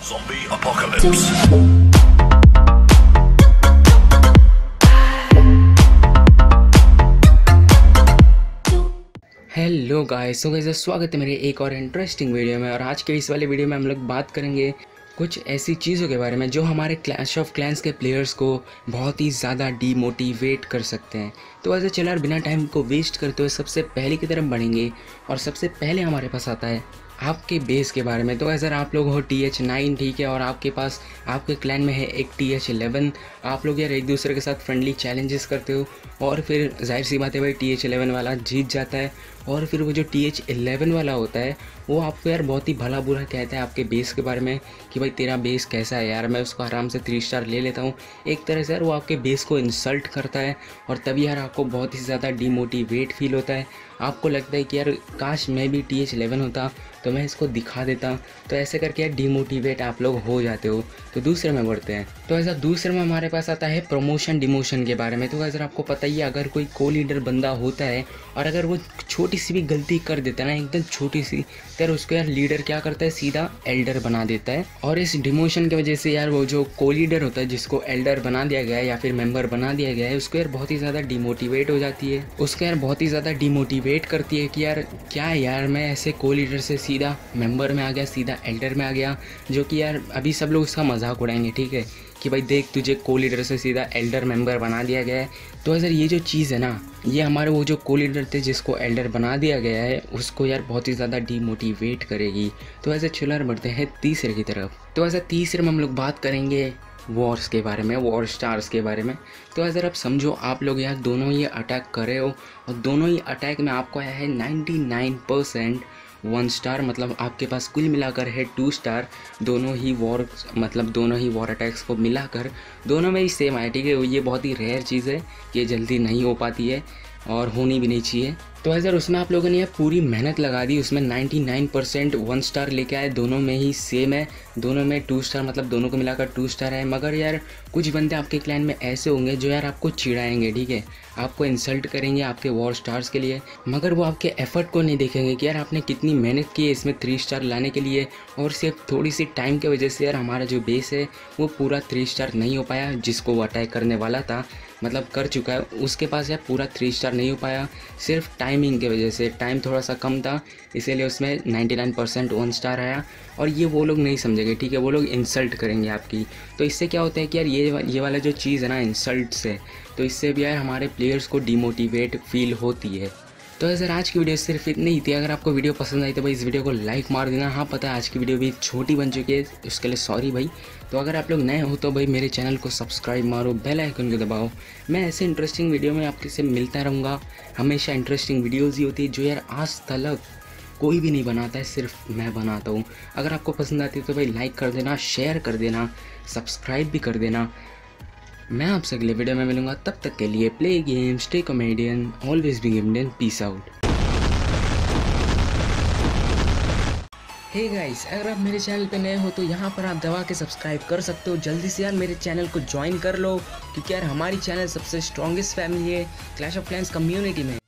Zombie apocalypse. Hello guys, स्वागत है मेरे एक और इंटरेस्टिंग वीडियो में। और आज के इस वाले वीडियो में हम लोग बात करेंगे कुछ ऐसी चीज़ों के बारे में जो हमारे क्लैश ऑफ क्लैंस के प्लेयर्स को बहुत ही ज़्यादा डीमोटिवेट कर सकते हैं। तो ऐसे चलो यार, बिना टाइम को वेस्ट करते हुए सबसे पहले की तरफ बढ़ेंगे। और सबसे पहले हमारे पास आता है आपके बेस के बारे में। तो अगर आप लोग हो TH9, ठीक है, और आपके पास आपके क्लैन में है एक TH11, आप लोग यार एक दूसरे के साथ फ्रेंडली चैलेंजेस करते हो और फिर जाहिर सी बात है भाई TH11 वाला जीत जाता है। और फिर वो जो TH11 वाला होता है वो आपको यार बहुत ही भला बुरा कहता है आपके बेस के बारे में कि भाई तेरा बेस कैसा है यार, मैं उसको आराम से 3 स्टार ले लेता हूँ। एक तरह से यार वो आपके बेस को इंसल्ट करता है और तभी यार आपको बहुत ही ज़्यादा डीमोटिवेट फील होता है। आपको लगता है कि यार काश मैं भी TH11 होता तो मैं इसको दिखा देता। तो ऐसे करके यार डीमोटिवेट आप लोग हो जाते हो। तो दूसरे में बढ़ते हैं। तो ऐसा दूसरे में हमारे पास आता है प्रमोशन डिमोशन के बारे में। तो ऐसा आपको पता ही है, अगर कोई को लीडर बंदा होता है और अगर वो छोटी सी भी गलती कर देता है ना, एकदम छोटी सी, तो यार उसको यार लीडर क्या करता है, सीधा एल्डर बना देता है। और इस डिमोशन की वजह से यार वो जो को लीडर होता है जिसको एल्डर बना दिया गया है या फिर मेंबर बना दिया गया है, उसको यार बहुत ही ज़्यादा डिमोटिवेट हो जाती है। उसको यार बहुत ही ज़्यादा डिमोटिवेट करती है कि यार क्या यार, मैं ऐसे को लीडर से सीधा मेंबर में आ गया, सीधा एल्डर में आ गया। जो कि यार अभी सब लोग उसका मजाक उड़ाएंगे, ठीक है, कि भाई देख तुझे को लीडर से सीधा एल्डर मेंबर बना दिया गया है। तो सर ये जो चीज़ है ना, ये हमारे वो जो को लीडर थे जिसको एल्डर बना दिया गया है उसको यार बहुत ही ज़्यादा डीमोटिवेट करेगी। तो ऐसे चिलर बढ़ते हैं तीसरे की तरफ। तो ऐसे तीसरे में हम लोग बात करेंगे वॉर्स के बारे में, वॉर स्टार्स के बारे में। तो अगर आप समझो आप लोग यार दोनों ही अटैक कर रहे हो और दोनों ही अटैक में आपको आया है 99% 1 स्टार, मतलब आपके पास कुल मिलाकर है 2 स्टार। दोनों ही वॉर अटैक्स को मिलाकर दोनों में ही सेम आया, ठीक है। ये बहुत ही रेयर चीज़ है, ये जल्दी नहीं हो पाती है और होनी भी नहीं चाहिए। तो अगर उसमें आप लोगों ने यार पूरी मेहनत लगा दी, उसमें 99% 1 स्टार लेके आए, दोनों में ही सेम है, दोनों में 2 स्टार, मतलब दोनों को मिलाकर 2 स्टार है। मगर यार कुछ बंदे आपके क्लैन में ऐसे होंगे जो यार आपको चिढ़ाएंगे, ठीक है, आपको इंसल्ट करेंगे आपके वॉर स्टार्स के लिए, मगर वो आपके एफर्ट को नहीं देखेंगे कि यार आपने कितनी मेहनत की है इसमें 3 स्टार लाने के लिए। और सिर्फ थोड़ी सी टाइम की वजह से यार हमारा जो बेस है वो पूरा 3 स्टार नहीं हो पाया। जिसको वो अटैक करने वाला था, मतलब कर चुका है, उसके पास यार पूरा 3 स्टार नहीं हो पाया, सिर्फ टाइमिंग की वजह से। टाइम थोड़ा सा कम था इसीलिए उसमें 99% 1 स्टार आया। और ये वो लोग नहीं समझेंगे, ठीक है, वो लोग इंसल्ट करेंगे आपकी। तो इससे क्या होता है कि यार ये वाला जो चीज़ है ना इंसल्ट से, तो इससे भी यार हमारे प्लेयर्स को डीमोटिवेट फील होती है। तो सर आज की वीडियो सिर्फ इतनी ही थी। अगर आपको वीडियो पसंद आई तो भाई इस वीडियो को लाइक मार देना। हाँ पता है आज की वीडियो भी छोटी बन चुकी है, उसके लिए सॉरी भाई। तो अगर आप लोग नए हो तो भाई मेरे चैनल को सब्सक्राइब मारो, बेल आइकन को दबाओ। मैं ऐसे इंटरेस्टिंग वीडियो में आपके से मिलता रहूँगा। हमेशा इंटरेस्टिंग वीडियोज़ ही होती है जो यार आज तक कोई भी नहीं बनाता है, सिर्फ मैं बनाता हूँ। अगर आपको पसंद आती है तो भाई लाइक कर देना, शेयर कर देना, सब्सक्राइब भी कर देना। मैं आपसे अगले वीडियो में मिलूंगा, तब तक के लिए play game, stay comedian, always be gamedian, peace out. Hey guys, अगर आप मेरे चैनल पे नए हो तो यहाँ पर आप दबा के सब्सक्राइब कर सकते हो। जल्दी से यार मेरे चैनल को ज्वाइन कर लो, क्योंकि यार हमारी चैनल सबसे स्ट्रॉन्गेस्ट फैमिली है क्लैश ऑफ क्लैंस कम्युनिटी में।